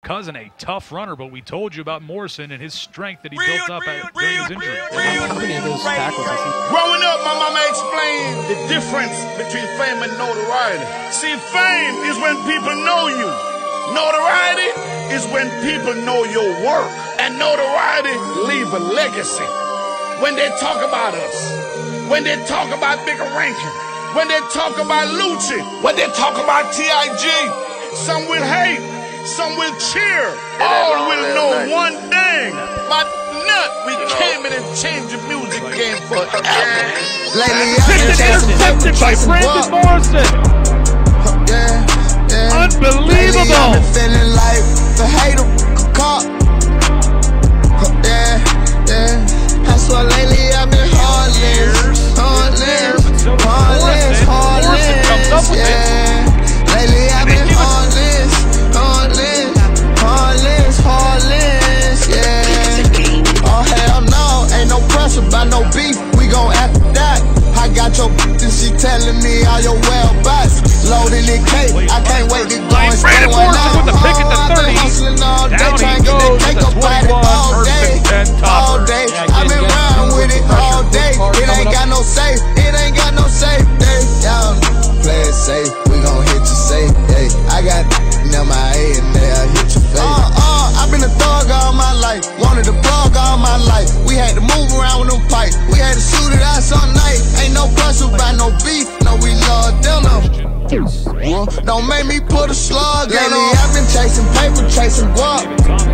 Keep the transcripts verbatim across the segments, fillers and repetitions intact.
Cousin, a tough runner, but we told you about Morrison and his strength that he real, built up real, at, during real, his injury. Real, real, How many of those tackles? Growing up, my mama explained the difference between fame and notoriety. See, fame is when people know you. Notoriety is when people know your work. And notoriety leave a legacy. When they talk about us, when they talk about Bigger Rankin, when they talk about Lucci, when they talk about T I G, some will hate, some will cheer. All will know one thing. My nut, we came in and changed the music game forever. Lately I've been chasing paper, by chasing Brandon Morrison. Yeah, yeah. Unbelievable. Lately I've been feeling like the hater caught. Yeah, yeah. I swear lately I've been heartless, heartless, heartless, heartless. Yeah. Lately I've been heartless, heartless, heartless, heartless. Yeah. Oh hell no, ain't no pressure by no beef. We gon' after that. I got your and she telling me all your well-bats. Loading in cake, I can't wait to go and stay one out. With the pick at the thirty. All day, Down trying he to get goes that cake with up the out it all day, twenty-one, all day. I've been riding with it all day. It ain't got no safe, it ain't got no safe. Y'all play it safe, we gon' hit you safe. Hey, I got in my head and they'll hit your face. Uh, uh, I've been a thug all my life, wanted to plug all my life. We had to move around with them pipes, we had to shoot it out some night. Ain't no pressure by no beef, no we love dinner. Don't make me put a slug in. Lately I've been chasing paper, chasing guap.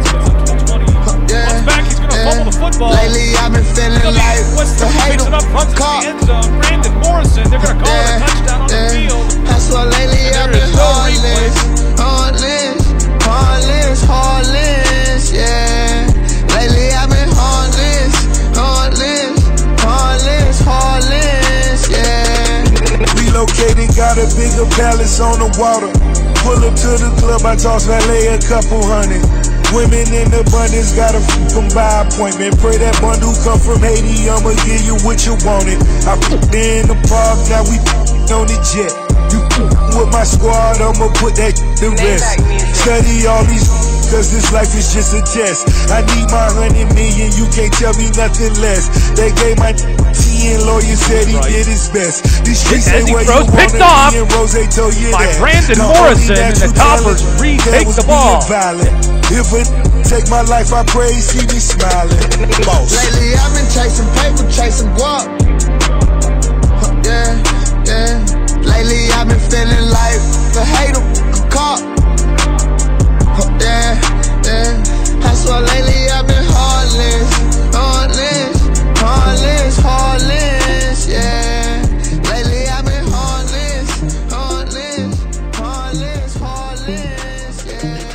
Yeah, back, he's gonna yeah. fumble the football. Lately I've been feeling like the hater caught. The end zone. Brandon Morrison, they're gonna call yeah, it a touchdown on yeah. the field. I swear lately I've been no heartless, heartless, heartless, heartless. Yeah, lately I've been heartless, heartless, heartless, heartless. Yeah. Relocated, got a bigger palace on the water. Pull up to the club, I toss valet a couple hundred. Women in abundance, got a f***em by appointment. Pray that bundle come from Haiti, I'ma give you what you wanted. I f***ed in the park, now we f***ing on the jet. You f***ing with my squad, I'ma put that to rest. Study all these cause this life is just a test. I need my hundred million, you can't tell me nothing less. They gave my ten, lawyer said he did his best. These streets say where you picked wanna off be, and Rose told you by that. Brandon Not Morrison, and the Toppers retake the ball. If it take my life, I pray he see me smiling. Boss. Lately I've been chasing paper, chasing guap. Yeah, yeah. Lately I've been feeling like the hater caught. Yeah, yeah. I swear lately I've been heartless, heartless, heartless, heartless. Yeah. Lately I've been heartless, heartless, heartless, heartless. Yeah.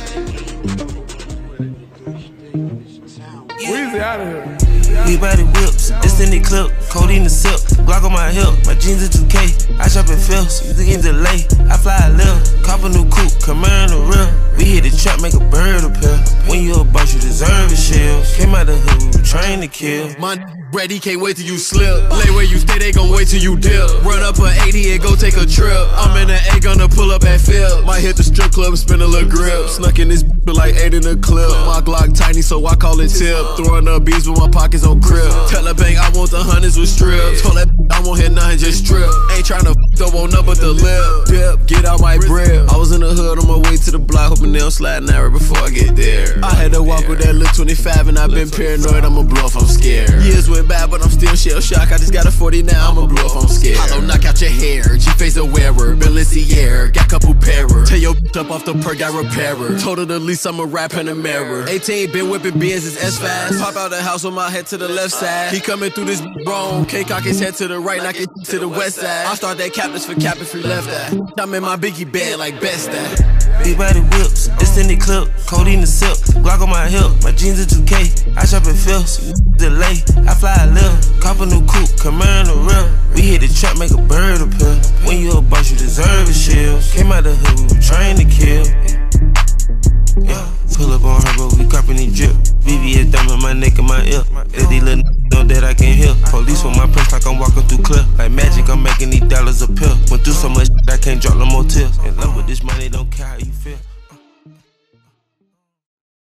Weezy out of here. We body whips, it's in the clip, codeine the sip, Glock on my hip, my jeans are two K. I shop at Phil's, you think delay. I fly a little, cop a new coupe, come in the real. We hit the trap, make a bird appear. When you a boss, you deserve a shield. Came out the hood, we were trained to kill. My ready, can't wait till you slip. Lay where you stay, they gon' wait till you dip. Run up a eighty and go take a trip. I'm in the A, gonna pull up at Phil. Might hit the strip club, spin a little grip. Snuck in this b like eight in the clip. My Glock tiny, so I call it tip. Throwing up beats with my pockets on crib. Tell her bank I want the hundreds with strips. Told that I won't hit nothing, just strip. Ain't tryna f up on up but the lip. Dip, get out my bread. I was in the hood on my way to the block, hoping they don't slide an hour before I get there. I had to walk with that little twenty-five and I've been paranoid, I'ma blow if I'm scared. Years went by, but I'm still shell shocked. I just got a forty now, I'ma blow if I'm scared. Hollow, knock out your hair, G-Face a wearer, Balenciaga, got couple pairer. Tell your bitch up off the perk, got repairer. Told her the least I'm a rap in the mirror. eighteen, been whipping beers, it's S-Fast. Pop out the house with my head to the left side. He coming through this wrong, K-cock his head to the right, knock it to the west side. I start that captains for cap if we left that. I'm in my biggie bed like best that. Big body whips, it's in the clip, codeine the sip, Glock on my hip, my jeans are two K. I shop at Phil's, delay. I fly a little, cop a new coupe, come in the real. We hit the trap, make a bird appear. When you a boss, you deserve a shield. Came out the hood, we were trained to kill. Yeah, pull up on her, but we copping the drip. V V S diamond, my neck and my ear. Let these little n***s know that I can't hear. Police with my purse like I'm walking through clear. Like magic, I'm making these dollars appear. Went through so much shit, I can't drop no more tears. In love with this money, don't care how you feel.